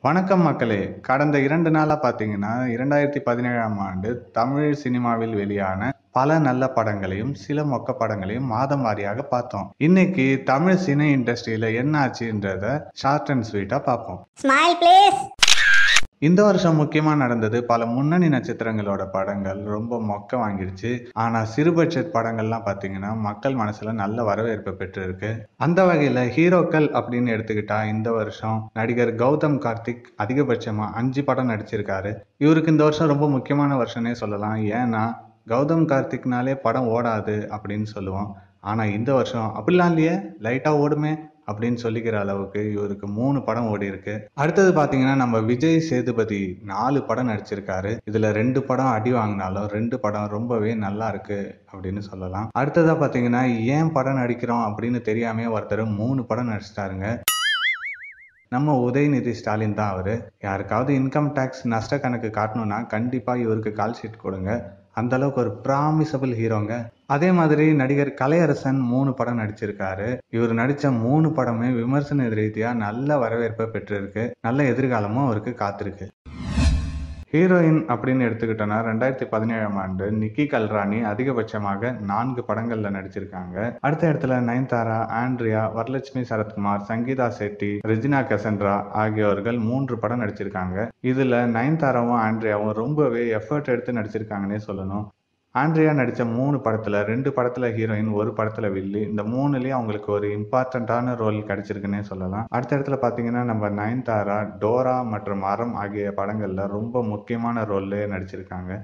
வணக்கம் மக்களே! கடந்த 2 நாளா பார்த்தீங்கன்னா, 2017ஆம் ஆண்டு தமிழ் சினிமாவில் வெளியான பல நல்ல படங்களையும், சில மொக்க படங்களையும் மாதம் வாரியாக பார்த்தோம். இன்னைக்கு தமிழ் சினி இண்டஸ்ட்ரியில என்ன ஆச்சுன்றத ஷார்ட் அண்ட் ஸ்வீட்டா பார்ப்போம். Smile please. இந்த வருஷம் முக்கியமா நடந்தது பல முன்னணி நட்சத்திரங்களோட படங்கள் ரொம்ப மொக்க வாங்கிடுச்சு. ஆனா சிறு பட்ஜெட் படங்கள்லாம் பார்த்தீங்கன்னா, மக்கள் மனசுல நல்ல வரவேற்பை பெற்றிருக்கு. அந்த வகையில ஹீரோக்கள் அப்படின்னு எடுத்துக்கிட்டா இந்த வருஷம் நடிகர் கௌதம் கார்த்திக் அதிகபட்சமா 5 படம் நடிச்சிருக்காரு. இவருக்கு இந்த வருஷம் ரொம்ப முக்கியமான வருஷம்னே சொல்லலாம். ஏன்னா கௌதம் கார்த்திக்னாலே படம் ஓடாது அப்படின்னு சொல்லுவோம். ஆனா இந்த வருஷம் அப்படிலாம் இல்லையே, லைட்டா ஓடுமே அப்படின்னு சொல்லிக்கிற அளவுக்கு இவருக்கு 3 படம் ஓடி இருக்கு. அடுத்தது பாத்தீங்கன்னா நம்ம விஜய் சேதுபதி 4 படம் நடிச்சிருக்காரு. இதுல 2 படம் அடி வாங்கினாலும் 2 படம் ரொம்பவே நல்லா இருக்கு அப்படின்னு சொல்லலாம். அடுத்ததா பாத்தீங்கன்னா ஏன் படம் நடிக்கிறோம் அப்படின்னு தெரியாம ஒருத்தர் 3 படம் நடிச்சிட்டாருங்க. நம்ம உதயநிதி ஸ்டாலின் தான் அவரு. யாருக்காவது இன்கம் டேக்ஸ் நஷ்ட கணக்கு காட்டணும்னா கண்டிப்பா இவருக்கு கால் ஷீட் கொடுங்க. அந்த அளவுக்கு ஒரு ப்ராமிசபிள் ஹீரோங்க. அதே மாதிரி நடிகர் கலையரசன் 3 படம் நடிச்சிருக்காரு. இவர் நடிச்ச 3 படமே விமர்சன ரீதியா நல்ல வரவேற்பை பெற்றிருக்கு. நல்ல எதிர்காலமும் அவருக்கு காத்திருக்கு. ஹீரோயின் அப்படின்னு எடுத்துக்கிட்டோன்னா 2017ஆம் ஆண்டு நிக்கி கல்ராணி அதிகபட்சமாக 4 படங்கள்ல நடிச்சிருக்காங்க. அடுத்த இடத்துல நயன்தாரா, ஆண்ட்ரியா, வரலட்சுமி சரத்குமார், சங்கீதா செட்டி, ரெஜினா கசன்ட்ரா ஆகியோர்கள் 3 படம் நடிச்சிருக்காங்க. இதுல நயன்தாராவும் ஆண்ட்ரியாவும் ரொம்பவே எஃபர்ட் எடுத்து நடிச்சிருக்காங்கன்னே சொல்லணும். ஆண்ட்ரியா நடிச்ச 3 படத்துல 2 படத்துல ஹீரோயின், 1 படத்துல வில்லி. இந்த 3லயும் அவங்களுக்கு ஒரு இம்பார்ட்டன்டான ரோல் கிடைச்சிருக்குன்னே சொல்லலாம். அடுத்த இடத்துல பாத்தீங்கன்னா நம்ம நயன்தாரா டோரா மற்றும் அறம் ஆகிய படங்கள்ல ரொம்ப முக்கியமான ரோல்ல நடிச்சிருக்காங்க.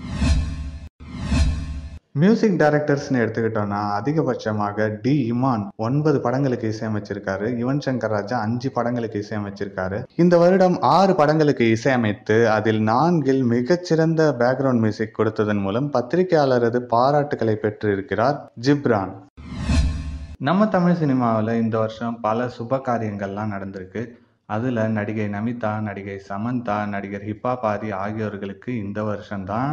மியூசிக் டைரக்டர்ஸ்னு எடுத்துக்கிட்டோம்னா அதிகபட்சமாக டி இமான் 9 படங்களுக்கு இசையமைச்சிருக்காரு. யுவன் சங்கர் ராஜா 5 படங்களுக்கு இசையமைச்சிருக்காரு. இந்த வருடம் 6 படங்களுக்கு இசையமைத்து அதில் 4இல் மிகச்சிறந்த பேக்ரவுண்ட் மியூசிக் கொடுத்ததன் மூலம் பத்திரிகையாளரது பாராட்டுகளை பெற்று இருக்கிறார் ஜிப்ரான். நம்ம தமிழ் சினிமாவில் இந்த வருஷம் பல சுப காரியங்கள்லாம் நடந்திருக்கு. அதுல நடிகை நமிதா, நடிகை சமந்தா, நடிகர் ஹிப்பாப் ஆதி ஆகியோர்களுக்கு இந்த வருஷம்தான்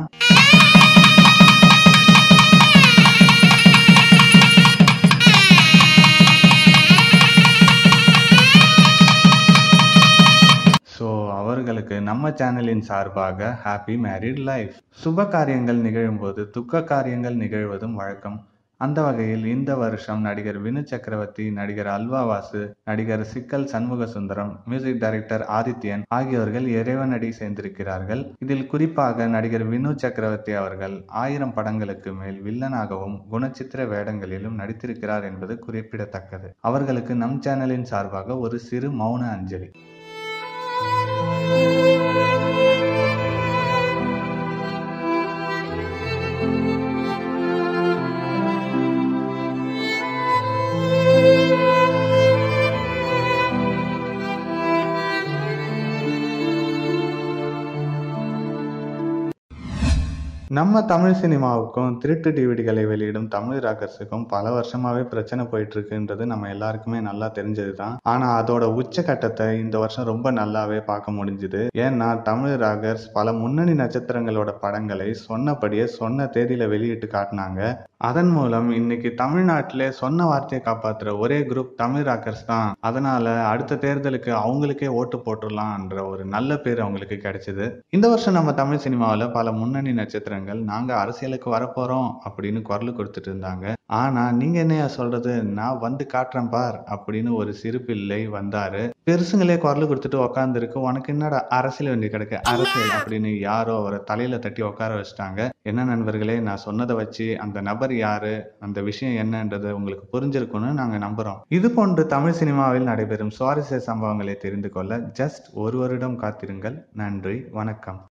அவர்களுக்கு நம்ம சேனலின் சார்பாக ஹாப்பி மேரிட் லைஃப். சுப காரியங்கள் நிகழும் போது துக்க காரியங்கள் நிகழ்வதும் வழக்கம். அந்த வகையில் இந்த வருஷம் நடிகர் வினு சக்கரவர்த்தி, நடிகர் அல்வா வாசு, நடிகர் சிக்கல் சண்முக சுந்தரம், மியூசிக் டைரக்டர் ஆதித்யன் ஆகியோர்கள் இறைவனடி சேர்ந்திருக்கிறார்கள். இதில் குறிப்பாக நடிகர் வினு சக்கரவர்த்தி அவர்கள் 1000 படங்களுக்கு மேல் வில்லனாகவும் குணச்சித்திர வேடங்களிலும் நடித்திருக்கிறார் என்பது குறிப்பிடத்தக்கது. அவர்களுக்கு நம் சேனலின் சார்பாக ஒரு சிறு மௌன அஞ்சலி. நம்ம தமிழ் சினிமாவுக்கும் திருட்டு டிவிடிகளை வெளியிடும் தமிழ் ராக்கர்ஸுக்கும் பல வருஷமாவே பிரச்சனை போயிட்டு இருக்குன்றது நம்ம எல்லாருக்குமே நல்லா தெரிஞ்சதுதான். ஆனா அதோட உச்சகட்டத்தை இந்த வருஷம் ரொம்ப நல்லாவே பார்க்க முடிஞ்சுது. ஏன்னா தமிழ் ராக்கர்ஸ் பல முன்னணி நட்சத்திரங்களோட படங்களை சொன்னபடியே சொன்ன தேதியில வெளியிட்டு காட்டினாங்க. அதன் மூலம் இன்னைக்கு தமிழ்நாட்டிலே சொன்ன வார்த்தையை காப்பாத்துற ஒரே குரூப் தமிழ் ராக்கர்ஸ் தான். அதனால அடுத்த தேர்தலுக்கு அவங்களுக்கே ஓட்டு போட்டுடலாம்ன்ற ஒரு நல்ல பேர் அவங்களுக்கு கிடைச்சது. இந்த வருஷம் நம்ம தமிழ் சினிமாவில் பல முன்னணி நட்சத்திரங்கள் நாங்க அரசியலுக்கு வரப்போறோம் அப்படின்னு குரல் கொடுத்துட்டு இருந்தாங்க. ஆனா நீங்க என்னையா சொல்றது, நான் வந்து காட்டுறேன் பார் அப்படின்னு ஒரு சிறு பிள்ளை வந்தாரு. பெருசுங்களே குரல் கொடுத்துட்டு உக்காந்து இருக்கு, உனக்கு என்னடா அரசியல் வேண்டி கிடக்கு அரசியல் அப்படின்னு யாரோ அவரை தலையில தட்டி உட்கார வச்சுட்டாங்க. என்ன நண்பர்களே, நான் சொன்னதை வச்சு அந்த நபர் யாரு, அந்த விஷயம் என்னன்றது உங்களுக்கு புரிஞ்சிருக்கும்னு நாங்க நம்புறோம். இது போன்று தமிழ் சினிமாவில் நடைபெறும் சுவாரஸ்ய சம்பவங்களை தெரிந்து கொள்ள ஜஸ்ட் ஒரு வருடம் காத்திருங்கள். நன்றி, வணக்கம்.